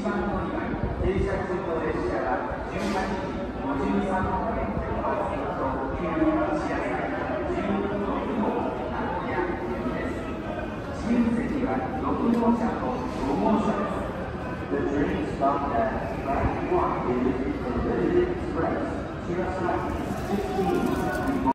番乗り場に停車中の列車が18時53分と旧市屋台16号名古屋行きです。自由席は6号車と5号車です。The train stopped at track 1 is the Limited Express. Shirasaki 15.